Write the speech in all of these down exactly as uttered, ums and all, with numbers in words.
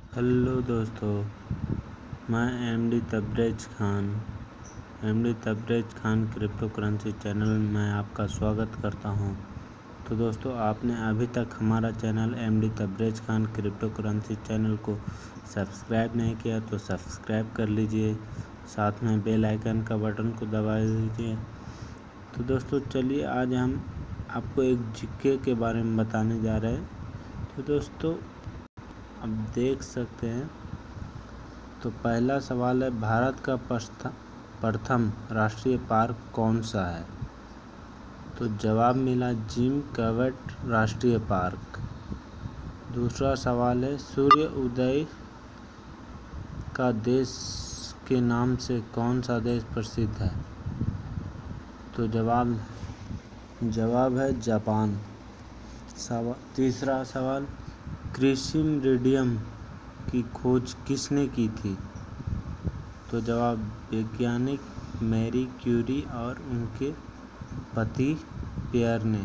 Hello दोस्तों, मैं MD Tabrez Khan MD Tabrez Khan crypto currency channel में आपका स्वागत करता हूं। तो दोस्तों, आपने अभी तक हमारा channel MD Tabrez Khan crypto currency channel को सब्सक्राइब नहीं किया तो सब्सक्राइब कर लीजिए, साथ में बेल आइकन का बटन को दबा दीजिए। तो दोस्तों, चलिए आज हम आपको एक जीके के बारे में बताने जा रहे हैं। तो दोस्तों, अब देख सकते हैं। तो पहला सवाल है, भारत का प्रथम राष्ट्रीय पार्क कौन सा है? तो जवाब मिला जिम कॉर्बेट राष्ट्रीय पार्क। दूसरा सवाल है, सूर्य उदय का देश के नाम से कौन सा देश प्रसिद्ध है? तो जवाब जवाब है जापान। सवा, तीसरा सवाल, कृषि रेडियम की खोज किसने की थी? तो जवाब वैज्ञानिक मैरी क्यूरी और उनके पति पियर ने।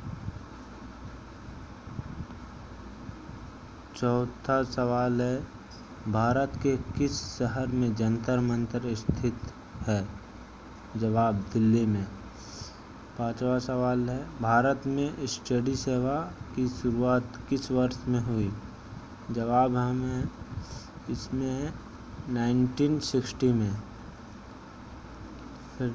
चौथा सवाल है, भारत के किस शहर में जंतर मंतर स्थित है? जवाब दिल्ली में। पांचवा सवाल है, भारत में स्टडी सेवा की शुरुआत किस वर्ष में हुई? जवाब हमें इसमें नाइनटीन सिक्सटी में। फिर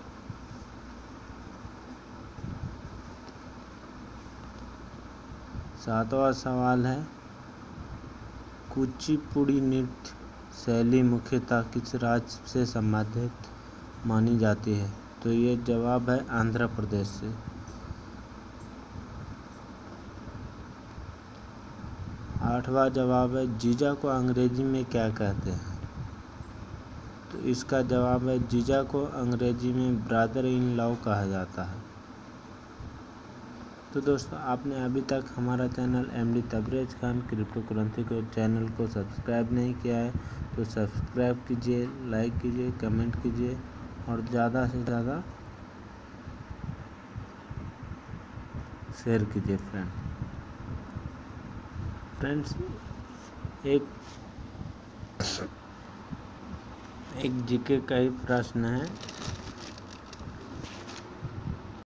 सातवां सवाल है, कुचिपुड़ी नृत्य शैली मुख्यतः किस राज्य से संबंधित मानी जाती है? तो ये जवाब है आंध्र प्रदेश से। आठवां जवाब है, जीजा को अंग्रेजी में क्या कहते हैं? तो इसका जवाब है, जीजा को अंग्रेजी में ब्रदर इन लॉ कहा जाता है। तो दोस्तों, आपने अभी तक हमारा channel MD Tabrez Khan crypto currency को चैनल को सब्सक्राइब नहीं किया है तो सब्सक्राइब कीजिए, लाइक कीजिए, कमेंट कीजिए और ज़्यादा से ज़्यादा शेयर कीजिए। फ्रेंड फ्रेंड्स एक एक जीके का ही प्रश्न है।